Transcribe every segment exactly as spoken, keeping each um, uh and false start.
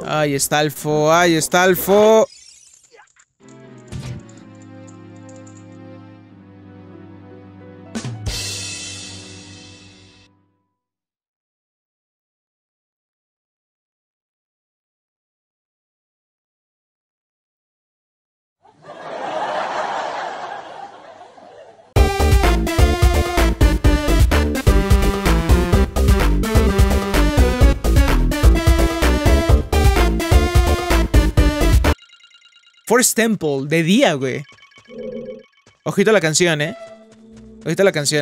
Ahí está Alfo, ahí está Alfo. Forest Temple, de día, güey. Ojito a la canción, eh. Ojito a la canción.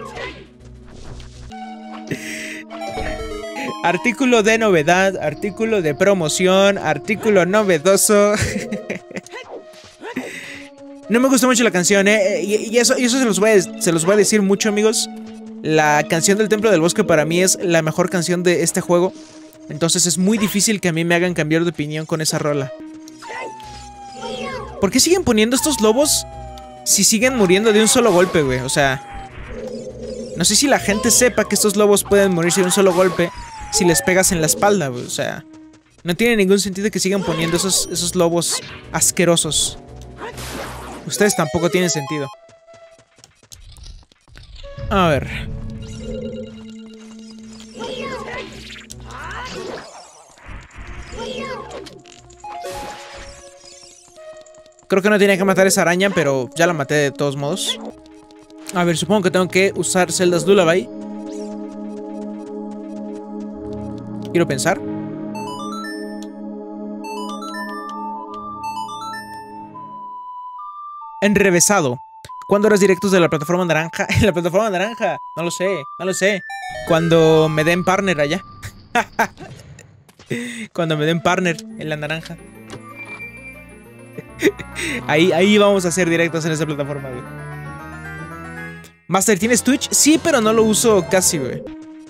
Artículo de novedad, artículo de promoción, artículo novedoso. No me gustó mucho la canción, eh. Y, y eso, y eso se, los voy a, se los voy a decir mucho, amigos. La canción del Templo del Bosque para mí es la mejor canción de este juego. Entonces es muy difícil que a mí me hagan cambiar de opinión con esa rola. ¿Por qué siguen poniendo estos lobos si siguen muriendo de un solo golpe, güey? O sea, no sé si la gente sepa que estos lobos pueden morirse de un solo golpe si les pegas en la espalda, güey. O sea, no tiene ningún sentido que sigan poniendo esos, esos lobos asquerosos. Ustedes tampoco tienen sentido. A ver. Creo que no tenía que matar a esa araña, pero ya la maté de todos modos. A ver, supongo que tengo que usar Zelda's Lullaby. Quiero pensar. Enrevesado. ¿Cuándo harás directos de la plataforma naranja? ¿En la plataforma naranja? No lo sé, no lo sé. Cuando me den partner allá. Cuando me den partner en la naranja. Ahí, ahí vamos a hacer directos en esa plataforma, güey. Master, ¿tienes Twitch? Sí, pero no lo uso casi, güey.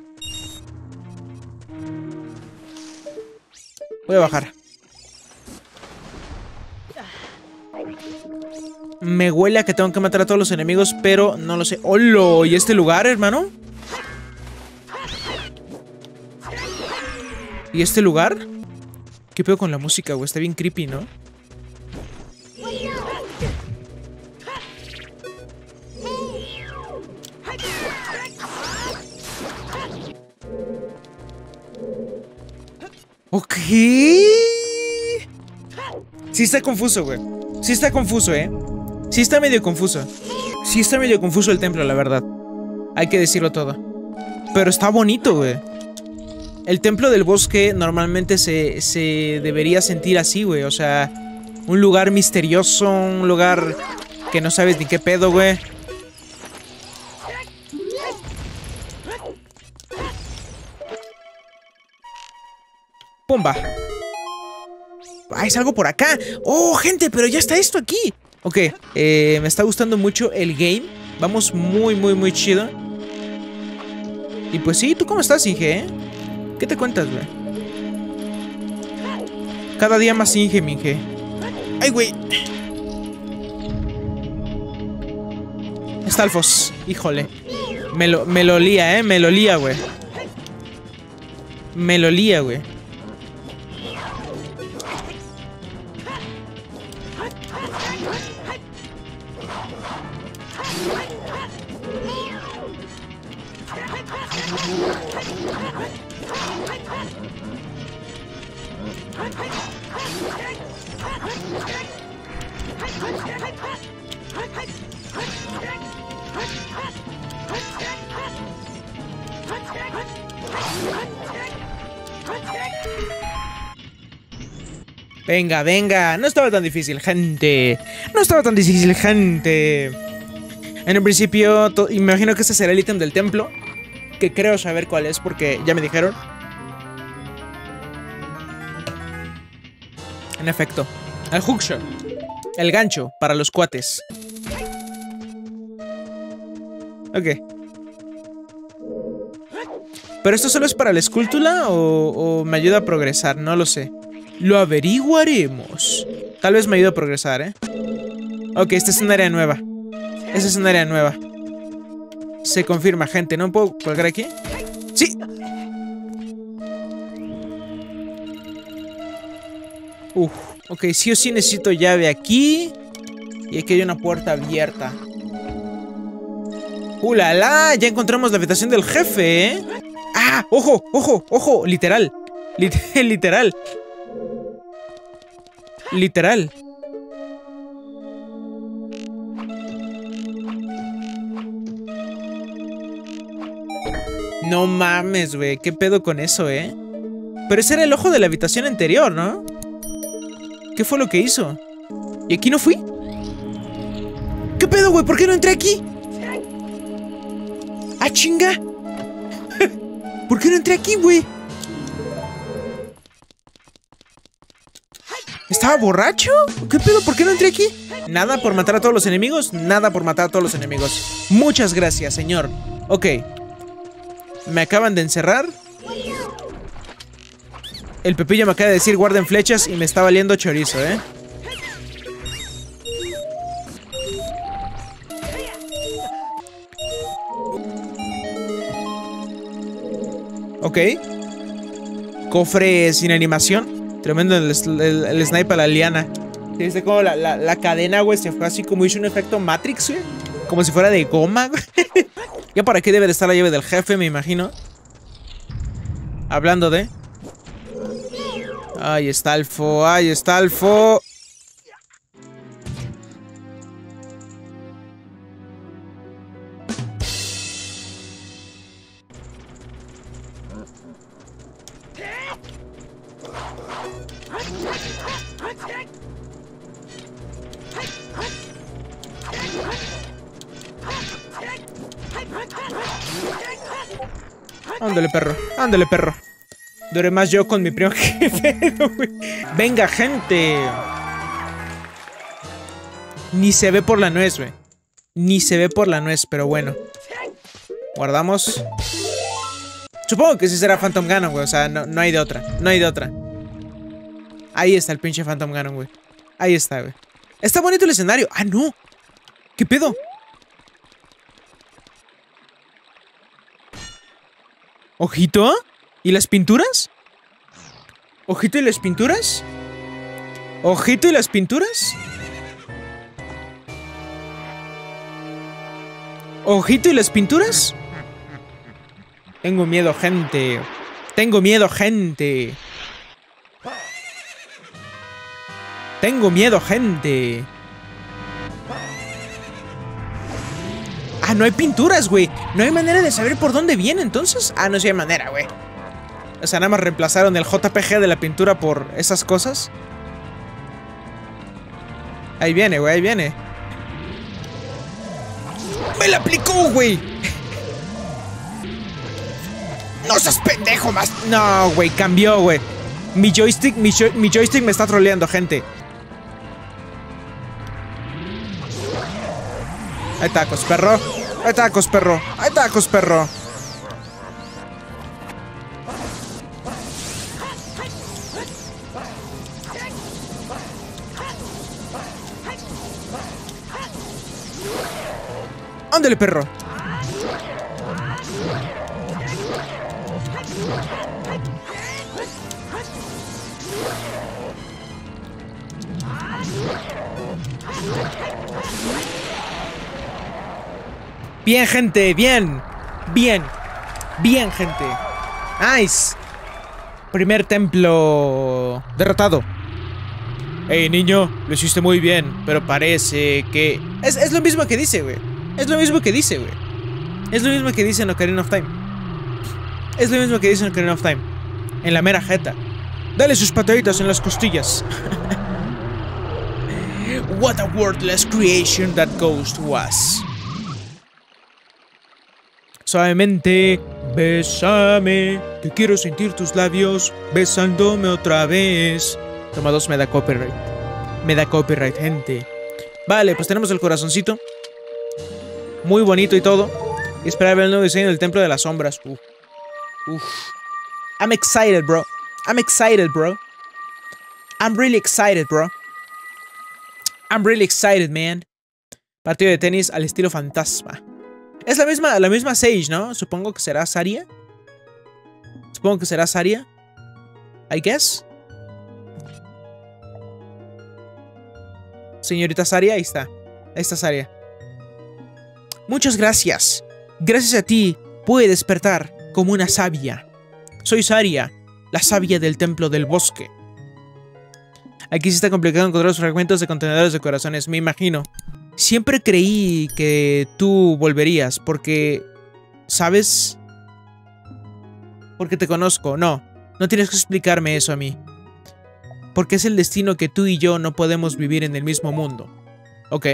Voy a bajar. Me huele a que tengo que matar a todos los enemigos, pero no lo sé. ¡Holo! ¿Y este lugar, hermano? ¿Y este lugar? ¿Qué pedo con la música, güey? Está bien creepy, ¿no? Ok. Sí está confuso, güey. Sí está confuso, eh. Sí está medio confuso. Sí está medio confuso el templo, la verdad. Hay que decirlo todo. Pero está bonito, güey. El templo del bosque normalmente se, se debería sentir así, güey. O sea, un lugar misterioso, un lugar que no sabes ni qué pedo, güey. Pumba. Ah, es algo por acá. Oh, gente, pero ya está esto aquí. Ok, eh, me está gustando mucho el game. Vamos muy, muy, muy chido. Y pues sí, ¿tú cómo estás, Inge? ¿Eh? ¿Qué te cuentas, güey? Cada día más Inge, mi Inge. ¡Ay, güey! Stalfos, híjole. Me lo, me lo lía, ¿eh? Me lo lía, güey. Me lo lía, güey. Venga, venga. No estaba tan difícil, gente. No estaba tan difícil, gente. En un principio, imagino que este será el ítem del templo. Que creo saber cuál es porque ya me dijeron. En efecto. El hookshot. El gancho para los cuates. Ok. ¿Pero esto solo es para la escultura o, o me ayuda a progresar? No lo sé. Lo averiguaremos. Tal vez me ayude a progresar, ¿eh? Ok, esta es un área nueva. Esta es un área nueva. Se confirma, gente. ¿No puedo colgar aquí? ¡Sí! Uf, ok, sí o sí necesito llave aquí. Y aquí hay una puerta abierta. ¡Uh, la, la! Ya encontramos la habitación del jefe, ¿eh? ¡Ah! ¡Ojo! ¡Ojo! ¡Ojo! Literal. Lit literal. Literal. No mames, güey. ¿Qué pedo con eso, eh? Pero ese era el ojo de la habitación anterior, ¿no? ¿Qué fue lo que hizo? ¿Y aquí no fui? ¿Qué pedo, güey? ¿Por qué no entré aquí? ¡Ah, chinga! ¿Por qué no entré aquí, güey? ¿Estaba borracho? ¿Qué pedo? ¿Por qué no entré aquí? Nada por matar a todos los enemigos. Nada por matar a todos los enemigos. Muchas gracias, señor. Ok. Me acaban de encerrar. El Pepillo me acaba de decir guarden flechas y me está valiendo chorizo, ¿eh? Ok. Cofre sin animación. Tremendo el, el, el sniper a la liana. ¿Viste cómo la, la, la cadena, güey, se fue así como hizo un efecto Matrix, güey? Como si fuera de goma, güey. Ya por aquí debe de estar la llave del jefe, me imagino. Hablando de... Ahí está Alfo, ahí está Alfo. Ándale, perro, ándale, perro. Duré más yo con mi primo jefe. Venga, gente. Ni se ve por la nuez, güey. Ni se ve por la nuez, pero bueno. Guardamos. Supongo que sí será Phantom Ganon, güey. O sea, no, no hay de otra. No hay de otra. Ahí está el pinche Phantom Ganon, güey. Ahí está, güey. Está bonito el escenario. Ah, no. ¿Qué pedo? ¿Ojito? ¿Y las pinturas? ¿Ojito y las pinturas? ¿Ojito y las pinturas? ¿Ojito y las pinturas? Tengo miedo, gente. Tengo miedo, gente. Tengo miedo, gente. Ah, no hay pinturas, güey. No hay manera de saber por dónde viene, entonces. Ah, no, sí hay manera, güey. O sea, nada más reemplazaron el J P G de la pintura por esas cosas. Ahí viene, güey, ahí viene. ¡Me la aplicó, güey! ¡No seas pendejo más! No, güey, cambió, güey. Mi joystick, mi, mi joystick me está troleando, gente. Hay tacos, perro. Hay tacos, perro. Hay tacos, perro. Ándale, perro. Bien, gente, bien. Bien. Bien, gente. Nice. Primer templo derrotado. Hey, niño, lo hiciste muy bien, pero parece que... Es, es lo mismo que dice, güey. Es lo mismo que dice, güey. Es lo mismo que dice en Ocarina of Time. Es lo mismo que dice en Ocarina of Time. En la mera jeta. Dale sus pataditas en las costillas. What a worthless creation that ghost was. Suavemente, bésame, que quiero sentir tus labios besándome otra vez. Toma dos, me da copyright. Me da copyright, gente. Vale, pues tenemos el corazoncito. Muy bonito y todo. Y esperar ver el nuevo diseño del Templo de las Sombras. Uf. Uf. I'm excited, bro. I'm excited, bro. I'm really excited, bro. I'm really excited, man. Partido de tenis al estilo fantasma. Es la misma, la misma Sage, ¿no? Supongo que será Saria. Supongo que será Saria. I guess. Señorita Saria, ahí está. Ahí está Saria. Muchas gracias. Gracias a ti pude despertar como una sabia. Soy Saria, la sabia del templo del bosque. Aquí sí está complicado encontrar los fragmentos de contenedores de corazones, me imagino. Siempre creí que tú volverías porque... ¿Sabes? Porque te conozco. No, no tienes que explicarme eso a mí. Porque es el destino que tú y yo no podemos vivir en el mismo mundo. ¿Ok?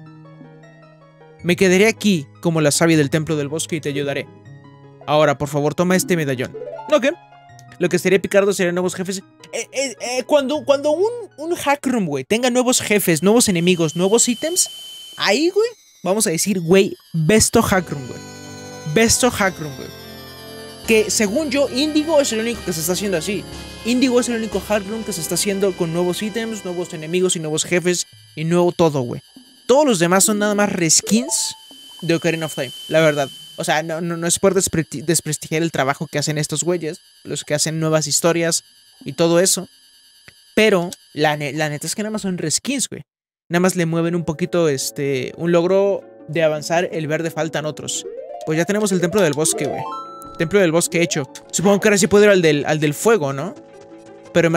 Me quedaré aquí como la sabia del templo del bosque y te ayudaré. Ahora, por favor, toma este medallón. ¿Ok? Lo que sería picardo serían nuevos jefes. Eh, eh, eh, cuando cuando un, un hack room, güey, tenga nuevos jefes, nuevos enemigos, nuevos ítems, ahí, güey, vamos a decir, güey, besto hack room, güey. Besto hack room, güey. Que según yo, Índigo es el único que se está haciendo así. Índigo es el único hack room que se está haciendo con nuevos ítems, nuevos enemigos y nuevos jefes y nuevo todo, güey. Todos los demás son nada más reskins de Ocarina of Time, la verdad. O sea, no, no, no es por despre desprestigiar el trabajo que hacen estos güeyes, los que hacen nuevas historias y todo eso. Pero la, ne la neta es que nada más son reskins, güey. Nada más le mueven un poquito, este, un logro de avanzar el verde, faltan otros. Pues ya tenemos el templo del bosque, güey. Templo del bosque hecho. Supongo que ahora sí puedo ir al del, al del fuego, ¿no?